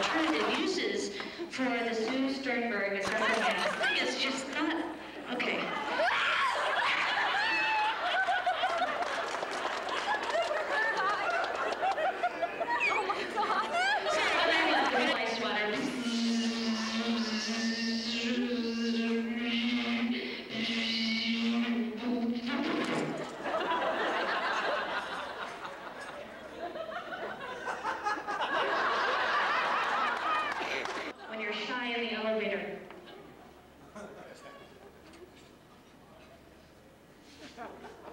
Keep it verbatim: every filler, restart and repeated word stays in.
alternative uses for the Sue Sternberg as natural gas thing is just not, okay. Oh my God. Sorry, but I love the ice water. When you're shy in the elevator.